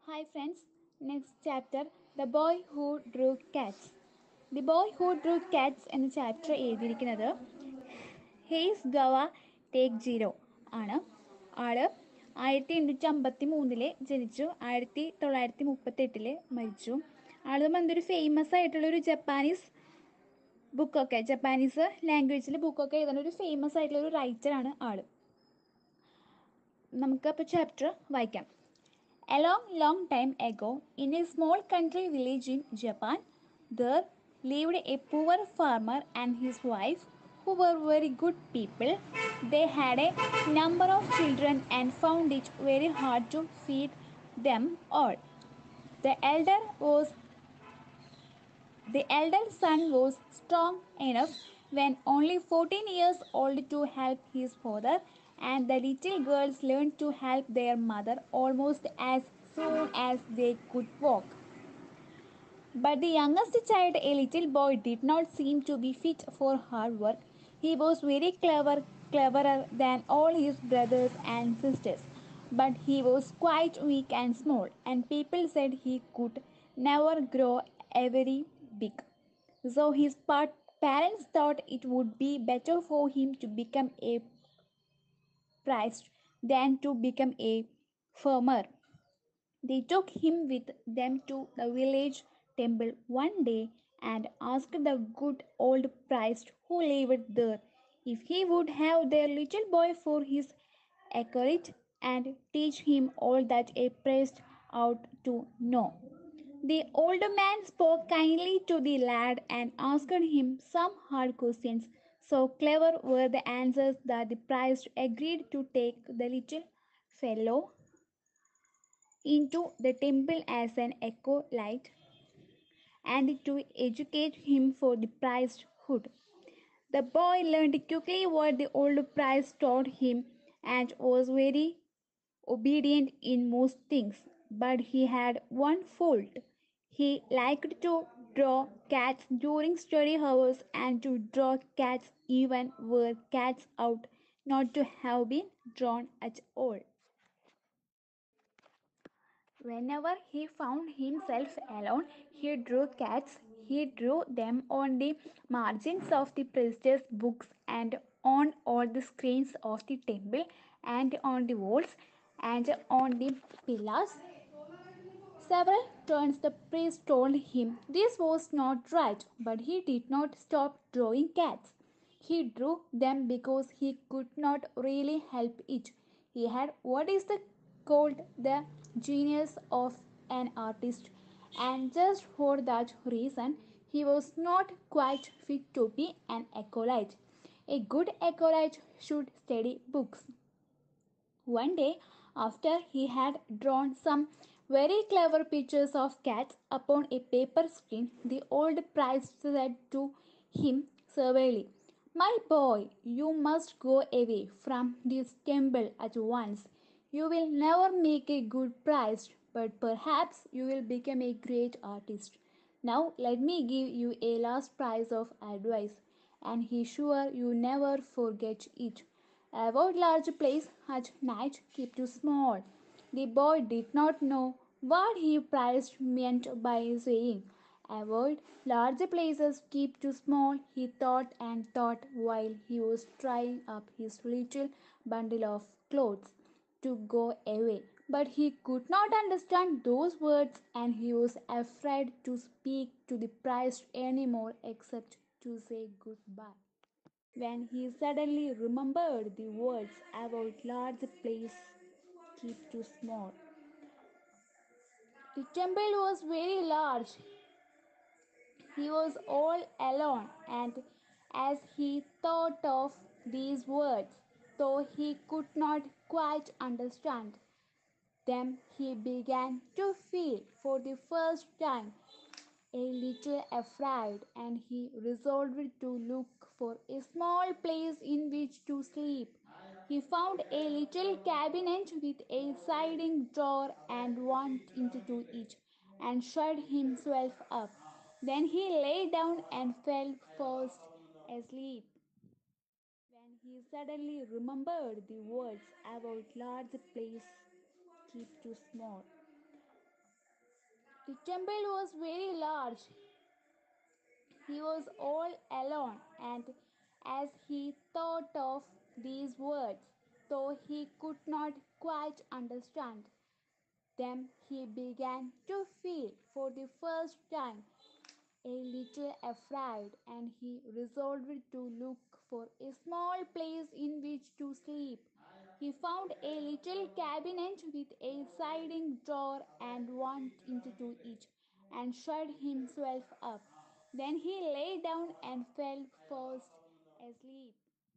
Hi friends, next chapter The Boy Who Drew Cats. The Boy Who Drew Cats എന്ന chapter എഴുതിയിരിക്കുന്നത് ഹെയ്സ് ഗവ ടേക്ക് ജീറോ ആണ്. ആള് 1853 ജനിച്ചു, 1938 മരിച്ചു. ആള് എന്തൊരു ഫേമസ് ആയിട്ടുള്ളൊരു ജപ്പാനീസ് ലാംഗ്വേജിൽ ബുക്കൊക്കെ എഴുതുന്ന ഒരു ഫേമസ് ആയിട്ടുള്ള ഒരു റൈറ്ററാണ് ആള്. നമുക്കപ്പോൾ ചാപ്റ്റർ വായിക്കാം. A long time ago, in a small country village in Japan, there lived a poor farmer and his wife who were very good people. They had a number of children and found it very hard to feed them all. The elder was the elder son was strong enough when only 14 years old to help his father, and the little girls learned to help their mother almost as soon as they could walk. But the youngest child, a little boy, did not seem to be fit for hard work. He was very cleverer than all his brothers and sisters, but he was quite weak and small, and people said he could never grow very big. So his parents thought it would be better for him to become a priest than to become a farmer. They took him with them to the village temple one day and asked the good old priest who lived there if he would have their little boy for his acolyte and teach him all that a priest ought to know. The old man spoke kindly to the lad and asked him some hard questions. So clever were the answers that the priest agreed to take the little fellow into the temple as an acolyte and to educate him for the priesthood. The boy learned quickly what the old priest taught him and was very obedient in most things. But he had one fault. He liked to draw cats during study hours and to draw cats even were cats ought not to have been drawn at all. Whenever he found himself alone, he drew cats. He drew them on the margins of the priest's books and on all the screens of the temple and on the walls and on the pillars. Several times the priest told him this was not right, but he did not stop drawing cats. He drew them because he could not really help it. He had what is called the genius of an artist, and just for that reason, he was not quite fit to be an acolyte. A good acolyte should study books. One day, after he had drawn some very clever pictures of cats upon a paper screen, the old priest said to him severely, "My boy, you must go away from this temple at once. You will never make a good priest, but perhaps you will become a great artist. Now let me give you a last piece of advice, and be sure you never forget it. Avoid large places at night, keep too small." The boy did not know what he priest meant by saying, "Avoid large places, keep too small." He thought and thought while he was tying up his little bundle of clothes to go away. But he could not understand those words, and he was afraid to speak to the priest any more except to say goodbye. When he suddenly remembered the words about large place, keep too small. The temple was very large. He was all alone, and as he thought of these words, though he could not quite understand them, he began to feel for the first time a little afraid, and he resolved to look for a small place in which to sleep. He found a little cabinet with a sliding door and went into it and shut himself up. Then he lay down and fell fast asleep. When he suddenly remembered the words about large place, keep too small. The temple was very large. He was all alone, and as he thought of these words, though he could not quite understand them, he began to feel for the first time a little afraid, and he resolved to look for a small place in which to sleep. He found a little cabinet with a sliding door and went into it and shut himself up. Then he lay down and fell fast asleep.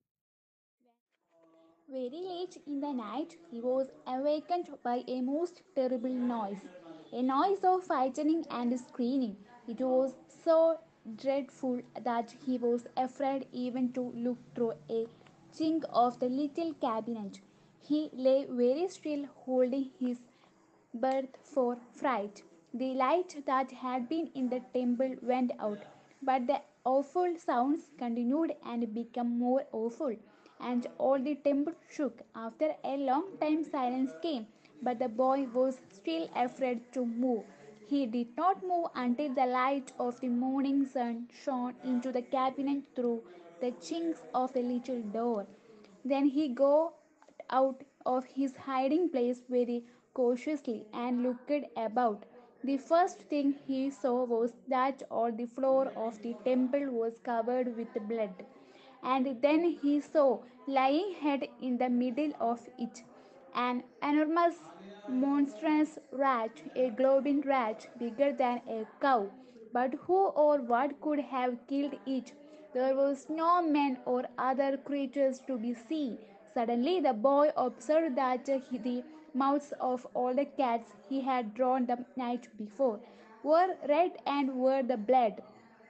Very late in the night, he was awakened by a most terrible noise, a noise of fighting and screaming. It was so dreadful that he was afraid even to look through a chink of the little cabinet. He lay very still, holding his birth for fright. The light that had been in the temple went out, but the awful sounds continued and became more awful, and all the temple shook. After a long time, silence came, but the boy was still afraid to move. He did not move until the light of the morning sun shone into the cabinet through the chinks of the little door. Then he got out of his hiding place very cautiously and looked about. The first thing he saw was that all the floor of the temple was covered with blood. And then he saw, lying head in the middle of it, an enormous, monstrous rat, a glowing rat bigger than a cow. But who or what could have killed it? There was no man or other creatures to be seen. Suddenly, the boy observed that the mouths of all the cats he had drawn the night before were red and were the blood.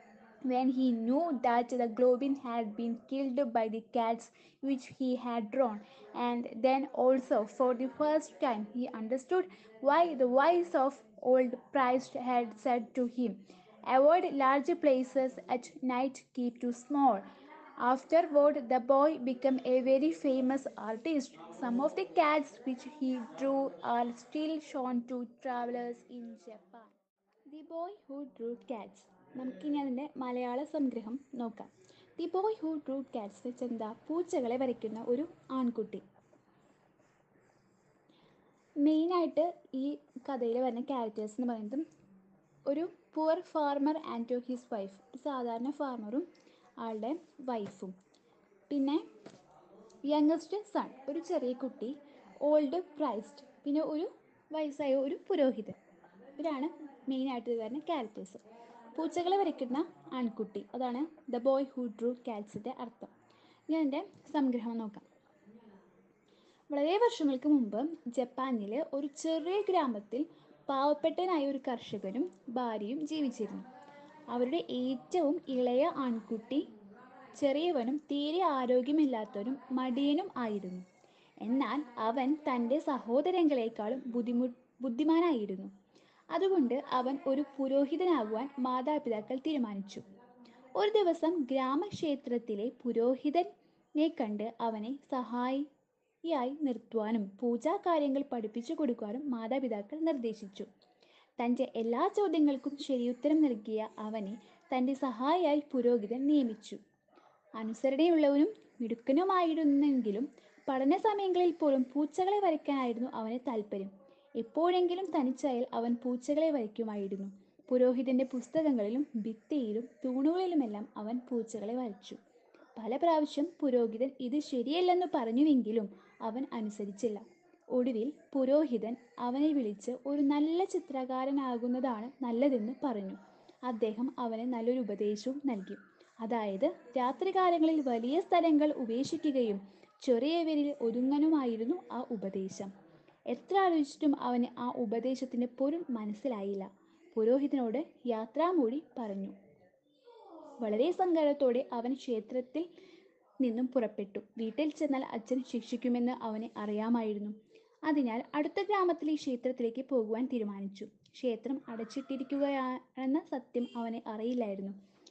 When he knew that the goblin had been killed by the cats which he had drawn, and then also for the first time he understood why the voice of old priest had said to him, "Avoid large places at night, keep too small." Afterward, the boy became a very famous artist. Some of the cats which he drew are still shown to travelers in Japan. The boy who drew cats. നമുക്കിനി അതിൻ്റെ മലയാള സംഗ്രഹം നോക്കാം. The boy who drew cats വെച്ച് എന്താ, പൂച്ചകളെ വരയ്ക്കുന്ന ഒരു ആൺകുട്ടി. മെയിനായിട്ട് ഈ കഥയിൽ വരുന്ന ക്യാരക്ടേഴ്സ് എന്ന് പറയുന്നത് ഒരു poor farmer and his wife, ഒരു സാധാരണ ഫാർമറും ആളുടെ വൈഫും, പിന്നെ യങ്ങസ്റ്റ് സൺ ഒരു ചെറിയ കുട്ടി, ഓൾഡ് പ്രൈസ്റ്റ്, പിന്നെ ഒരു വയസ്സായ ഒരു പുരോഹിതൻ. ഇവരാണ് മെയിനായിട്ട് വരുന്ന ക്യാരക്ടേഴ്സ്. പൂച്ചകളെ വരയ്ക്കുന്ന ആൺകുട്ടി, അതാണ് ദ ബോയ് ഹൂ ഡ്രൂ കാറ്റ്സിൻ്റെ അർത്ഥം. ഞാൻ എൻ്റെ സംഗ്രഹം നോക്കാം. വളരെ വർഷങ്ങൾക്ക് മുമ്പ് ജപ്പാനിൽ ഒരു ചെറിയ ഗ്രാമത്തിൽ പാവപ്പെട്ടനായ ഒരു കർഷകനും ഭാര്യയും ജീവിച്ചിരുന്നു. അവരുടെ ഏറ്റവും ഇളയ ആൺകുട്ടി ചെറിയവനും തീരെ ആരോഗ്യമില്ലാത്തവനും മടിയനും ആയിരുന്നു. എന്നാൽ അവൻ തൻ്റെ സഹോദരങ്ങളെക്കാളും ബുദ്ധിമാനായിരുന്നു. അതുകൊണ്ട് അവൻ ഒരു പുരോഹിതനാകുവാൻ മാതാപിതാക്കൾ തീരുമാനിച്ചു. ഒരു ദിവസം ഗ്രാമക്ഷേത്രത്തിലെ പുരോഹിതനെ കണ്ട് അവനെ സഹായിയായി നിർത്തുവാനും പൂജാകാര്യങ്ങൾ പഠിപ്പിച്ചു കൊടുക്കുവാനും മാതാപിതാക്കൾ നിർദ്ദേശിച്ചു. തൻ്റെ എല്ലാ ചോദ്യങ്ങൾക്കും ശരിയുത്തരം നൽകിയ അവനെ തൻ്റെ സഹായിയായി പുരോഹിതൻ നിയമിച്ചു. അനുസരണയുള്ളവനും മിടുക്കനുമായിരുന്നെങ്കിലും പഠന സമയങ്ങളിൽ പോലും പൂച്ചകളെ വരയ്ക്കാനായിരുന്നു അവന് താല്പര്യം. എപ്പോഴെങ്കിലും തനിച്ചായാൽ അവൻ പൂച്ചകളെ വരയ്ക്കുമായിരുന്നു. പുരോഹിതൻ്റെ പുസ്തകങ്ങളിലും ഭിത്തിയിലും തൂണുകളിലുമെല്ലാം അവൻ പൂച്ചകളെ വരച്ചു. പല പ്രാവശ്യം പുരോഹിതൻ ഇത് ശരിയല്ലെന്ന് പറഞ്ഞുവെങ്കിലും അവൻ അനുസരിച്ചില്ല. ഒടുവിൽ പുരോഹിതൻ അവനെ വിളിച്ച് ഒരു നല്ല ചിത്രകാരനാകുന്നതാണ് നല്ലതെന്ന് പറഞ്ഞു. അദ്ദേഹം അവന് നല്ലൊരു ഉപദേശവും നൽകി. അതായത് രാത്രികാലങ്ങളിൽ വലിയ സ്ഥലങ്ങൾ ഉപേക്ഷിക്കുകയും ചെറിയവരിൽ ഒതുങ്ങനുമായിരുന്നു ആ ഉപദേശം. എത്ര ആലോചിച്ചിട്ടും അവന് ആ ഉപദേശത്തിൻ്റെ പൊരുൾ മനസ്സിലായില്ല. പുരോഹിതനോട് യാത്രാമൊഴി പറഞ്ഞു. വളരെ സങ്കടത്തോടെ അവൻ ക്ഷേത്രത്തിൽ നിന്നും പുറപ്പെട്ടു. വീട്ടിൽ ചെന്നാൽ അച്ഛൻ ശിക്ഷിക്കുമെന്ന് അവന് അറിയാമായിരുന്നു. അതിനാൽ അടുത്ത ഗ്രാമത്തിലെ ക്ഷേത്രത്തിലേക്ക് പോകുവാൻ തീരുമാനിച്ചു. ക്ഷേത്രം അടച്ചിട്ടിരിക്കുകയാണെന്ന സത്യം അവന് അറിയില്ലായിരുന്നു.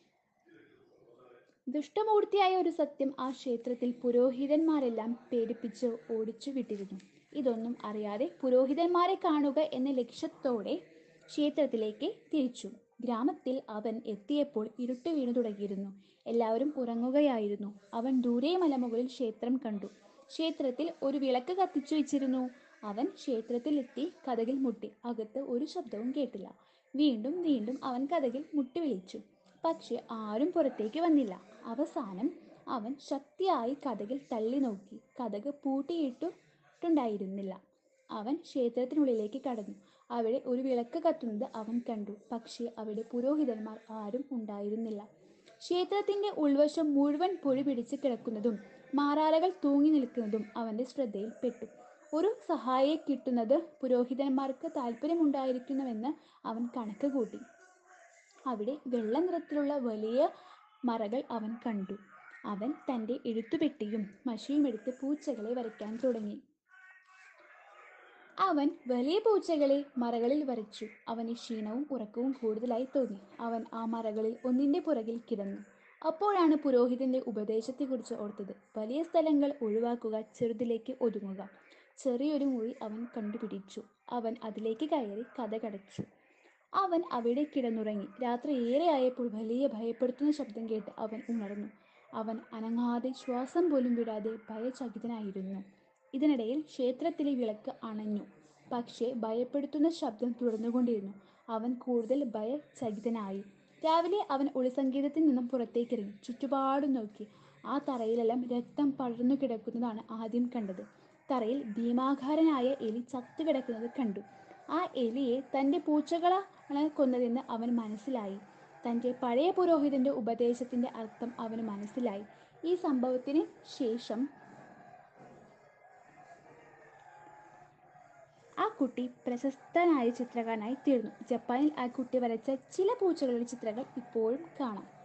ദുഷ്ടമൂർത്തിയായ ഒരു സത്യം ആ ക്ഷേത്രത്തിൽ പുരോഹിതന്മാരെല്ലാം പേടിപ്പിച്ച് ഓടിച്ചു വിട്ടിരുന്നു. ഇതൊന്നും അറിയാതെ പുരോഹിതന്മാരെ കാണുക എന്ന ലക്ഷ്യത്തോടെ ക്ഷേത്രത്തിലേക്ക് തിരിച്ചു. ഗ്രാമത്തിൽ അവൻ എത്തിയപ്പോൾ ഇരുട്ട് വീണു തുടങ്ങിയിരുന്നു. എല്ലാവരും ഉറങ്ങുകയായിരുന്നു. അവൻ ദൂരെ മലമുകളിൽ ക്ഷേത്രം കണ്ടു. ക്ഷേത്രത്തിൽ ഒരു വിളക്ക് കത്തിച്ചു വെച്ചിരുന്നു. അവൻ ക്ഷേത്രത്തിലെത്തി കതകിൽ മുട്ടി. അകത്ത് ഒരു ശബ്ദവും കേട്ടില്ല. വീണ്ടും വീണ്ടും അവൻ കതകിൽ മുട്ടി വിളിച്ചു. പക്ഷെ ആരും പുറത്തേക്ക് വന്നില്ല. അവസാനം അവൻ ശക്തിയായി കതകിൽ തള്ളി നോക്കി. കതക് പൂട്ടിയിട്ടുണ്ടായിരുന്നില്ല. അവൻ ക്ഷേത്രത്തിനുള്ളിലേക്ക് കടന്നു. അവിടെ ഒരു വിളക്ക് കത്തുന്നത് അവൻ കണ്ടു. പക്ഷേ അവിടെ പുരോഹിതന്മാർ ആരും ഉണ്ടായിരുന്നില്ല. ക്ഷേത്രത്തിന്റെ ഉൾവശം മുഴുവൻ പൊടി പിടിച്ച് കിടക്കുന്നതും മാറാലകൾ തൂങ്ങി നിൽക്കുന്നതും അവന്റെ ശ്രദ്ധയിൽപ്പെട്ടു. ഒരു സഹായിയെ കിട്ടുന്നത് പുരോഹിതന്മാർക്ക് താല്പര്യമുണ്ടായിരിക്കുന്നുവെന്ന് അവൻ കണക്ക് കൂട്ടി. അവിടെ വെള്ള നിറത്തിലുള്ള വലിയ മറകൾ അവൻ കണ്ടു. അവൻ തന്റെ എഴുത്തുപെട്ടിയും മഷിയും എടുത്ത് പൂച്ചകളെ വരയ്ക്കാൻ തുടങ്ങി. അവൻ വലിയ പൂച്ചകളെ മറകളിൽ വരച്ചു. അവന് ക്ഷീണവും ഉറക്കവും കൂടുതലായി തോന്നി. അവൻ ആ മറകളിൽ ഒന്നിന്റെ പുറകിൽ കിടന്നു. അപ്പോഴാണ് പുരോഹിതന്റെ ഉപദേശത്തെക്കുറിച്ച് ഓർത്തത്. വലിയ സ്ഥലങ്ങൾ ഒഴിവാക്കുക, ചെറുതിലേക്ക് ഒതുങ്ങുക. ചെറിയൊരു മുറി അവൻ കണ്ടുപിടിച്ചു. അവൻ അതിലേക്ക് കയറി കതകടച്ചു. അവൻ അവിടെ കിടന്നുറങ്ങി. രാത്രി ഏറെയായപ്പോൾ വലിയ ഭയപ്പെടുത്തുന്ന ശബ്ദം കേട്ട് അവൻ ഉണർന്നു. അവൻ അനങ്ങാതെ, ശ്വാസം പോലും വിടാതെ ഭയചകിതനായിരുന്നു. ഇതിനിടയിൽ ക്ഷേത്രത്തിലെ വിളക്ക് അണഞ്ഞു. പക്ഷേ ഭയപ്പെടുത്തുന്ന ശബ്ദം തുടർന്നുകൊണ്ടിരുന്നു. അവൻ കൂടുതൽ ഭയചകിതനായി. രാവിലെ അവൻ ഒളിസങ്കേതത്തിൽ നിന്നും പുറത്തേക്കിറങ്ങി. ചുറ്റുപാടും നോക്കി. ആ തറയിലെല്ലാം രക്തം പടർന്നു കിടക്കുന്നതാണ് ആദ്യം കണ്ടത്. തറയിൽ ഭീമാകാരനായ എലി ചത്തുകിടക്കുന്നത് കണ്ടു. ആ എലിയെ തന്റെ പൂച്ചകളാണ് കൊന്നതെന്ന് അവൻ മനസ്സിലായി. തന്റെ പഴയ പുരോഹിതന്റെ ഉപദേശത്തിന്റെ അർത്ഥം അവന് മനസ്സിലായി. ഈ സംഭവത്തിന് ശേഷം ആ കുട്ടി പ്രശസ്തനായ ചിത്രകാരനായി തീർന്നു. ജപ്പാനിൽ ആ കുട്ടി വരച്ച ചില പൂച്ചകളുടെ ചിത്രങ്ങൾ ഇപ്പോഴും കാണാം.